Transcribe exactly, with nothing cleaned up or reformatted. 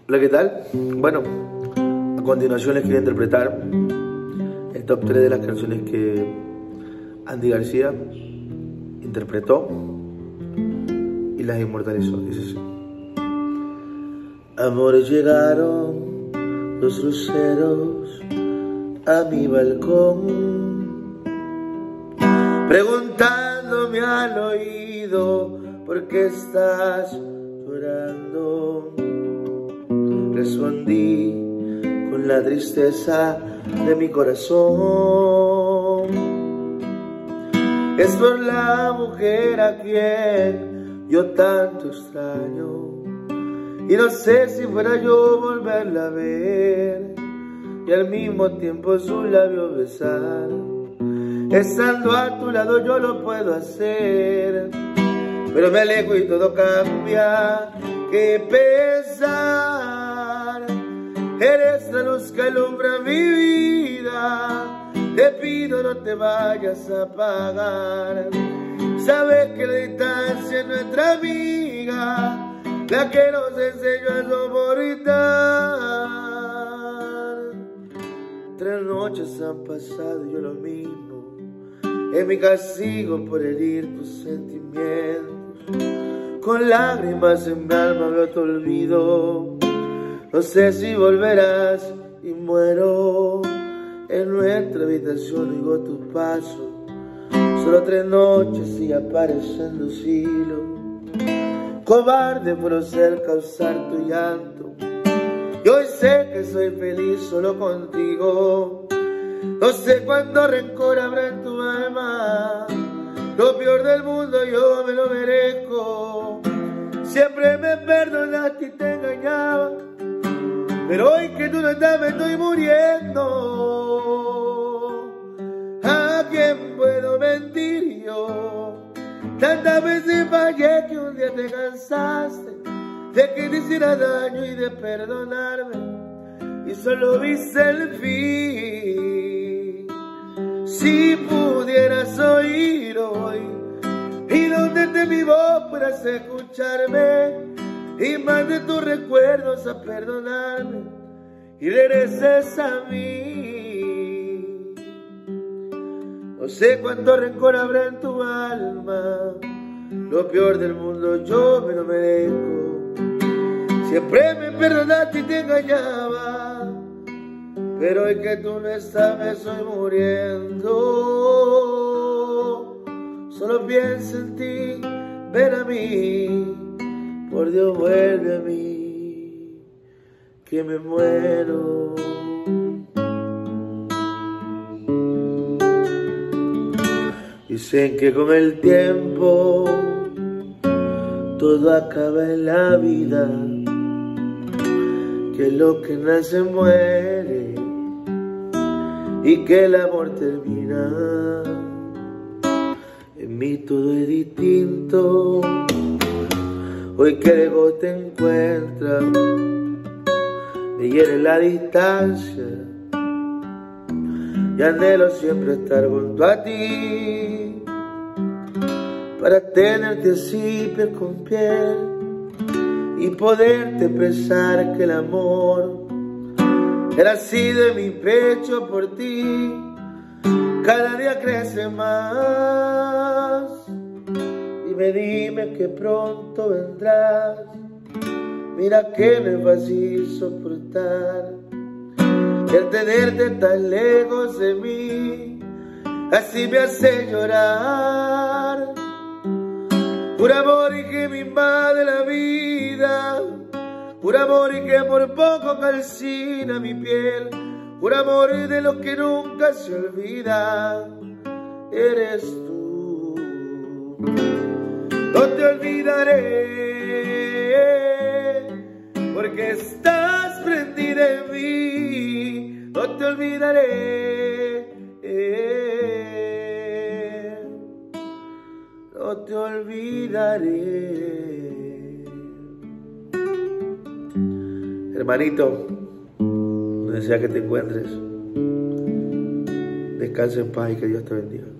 Hola, ¿qué tal? Bueno, a continuación les quiero interpretar el top tres de las canciones que Andy García interpretó y las inmortalizó. Dice así: amores, llegaron los luceros a mi balcón, preguntándome al oído por qué estás llorando. Respondí con la tristeza de mi corazón: es por la mujer a quien yo tanto extraño, y no sé si fuera yo volverla a ver y al mismo tiempo sus labios besar. Estando a tu lado yo lo puedo hacer, pero me alejo y todo cambia. Qué pesar, eres la luz que alumbra mi vida. Te pido no te vayas a apagar. Sabes que la distancia es nuestra amiga, la que nos enseñó a soportar. Tres noches han pasado y yo lo mismo, es mi castigo por herir tus sentimientos. Con lágrimas en mi alma veo tu olvido. No sé si volverás y muero. En nuestra habitación oigo tu paso. Solo tres noches y aparecen los hilos. Cobarde por ser causar tu llanto. Y hoy sé que soy feliz solo contigo. No sé cuánto rencor habrá en tu alma. Lo peor del mundo yo me lo merezco. Siempre me perdonaste y te engañaba, pero hoy que tú no estás me estoy muriendo. ¿A quién puedo mentir yo? Tantas veces fallé que un día te cansaste de que te hiciera daño y de perdonarme, y solo viste el fin. Si pudieras oír hoy y donde te mi voz puedas escucharme, y mande tus recuerdos a perdonarme y regreses a mí. No sé cuánto rencor habrá en tu alma. Lo peor del mundo yo me lo merezco. Siempre me perdonaste y te engañaba, pero hoy que tú no estás me estoy muriendo. Solo pienso en ti, ven a mí. Por Dios vuelve a mí, que me muero. Dicen que con el tiempo todo acaba en la vida, que lo que nace muere y que el amor termina. En mí todo es distinto, hoy que lejos te encuentras, me hiere la distancia y anhelo siempre estar junto a ti, para tenerte así piel con piel y poderte expresar que el amor era así de mi pecho por ti. Cada día crece más y me dime que pronto vendrás. Mira que no es fácil soportar el tenerte tan lejos de mí, así me hace llorar. Por amor y que me invade la vida, por amor y que por poco calcina mi piel, por amor y de lo que nunca se olvida, eres tú. No te olvidaré, porque estás prendida en mí. No te olvidaré, no te olvidaré. Hermanito, donde sea que te encuentres, descansa en paz y que Dios te bendiga.